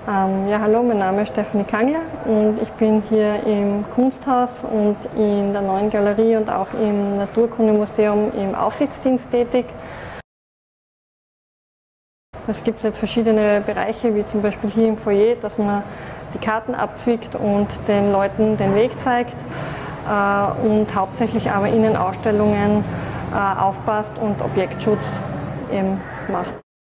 Ja, hallo, mein Name ist Stephanie Kangler und ich bin hier im Kunsthaus und in der Neuen Galerie und auch im Naturkundemuseum im Aufsichtsdienst tätig. Es gibt jetzt verschiedene Bereiche, wie zum Beispiel hier im Foyer, dass man die Karten abzwickt und den Leuten den Weg zeigt und hauptsächlich aber Innenausstellungen aufpasst und Objektschutz eben macht.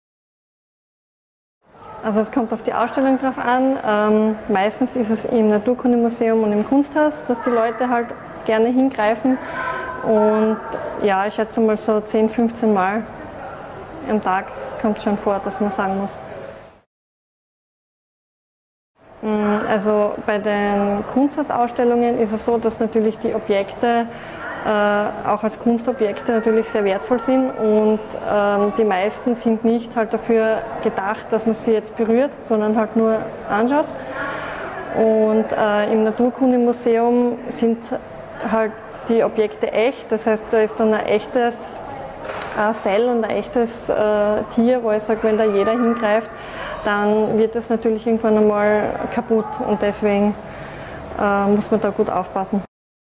Also es kommt auf die Ausstellung drauf an. Meistens ist es im Naturkundemuseum und im Kunsthaus, dass die Leute halt gerne hingreifen. Und ja, ich schätze mal so 10, 15 Mal am Tag kommt es schon vor, dass man sagen muss. Also bei den Kunsthausausstellungen ist es so, dass natürlich die Objekte auch als Kunstobjekte natürlich sehr wertvoll sind und die meisten sind nicht halt dafür gedacht, dass man sie jetzt berührt, sondern halt nur anschaut. Und im Naturkundemuseum sind halt die Objekte echt, das heißt, da ist dann ein echtes Fell und ein echtes Tier, wo ich sage, wenn da jeder hingreift, dann wird das natürlich irgendwann einmal kaputt und deswegen muss man da gut aufpassen.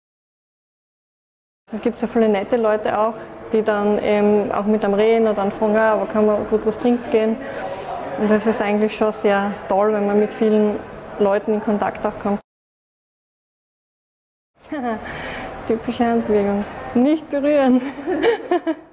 Es gibt sehr viele nette Leute auch, die dann eben auch mit einem reden oder dann fragen, aber kann man gut was trinken gehen. Und das ist eigentlich schon sehr toll, wenn man mit vielen Leuten in Kontakt auch kommt. Typische Handbewegung. Nicht berühren.